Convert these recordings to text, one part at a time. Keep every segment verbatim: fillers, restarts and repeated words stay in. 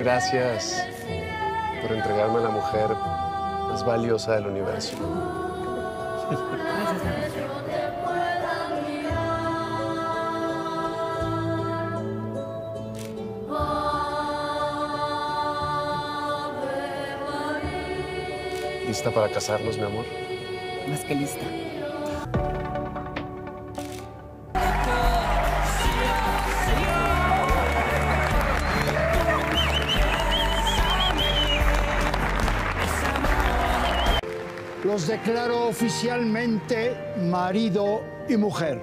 Gracias por entregarme a la mujer más valiosa del universo. Gracias, David. ¿Lista para casarnos, mi amor? Más que lista. Los declaro oficialmente marido y mujer.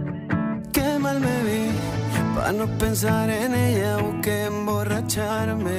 Qué mal me vi, para no pensar en ella busqué emborracharme.